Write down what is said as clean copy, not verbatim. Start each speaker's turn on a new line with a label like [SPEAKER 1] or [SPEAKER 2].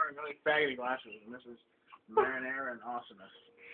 [SPEAKER 1] wearing really faggoty glasses, and this is marinara and awesomeness.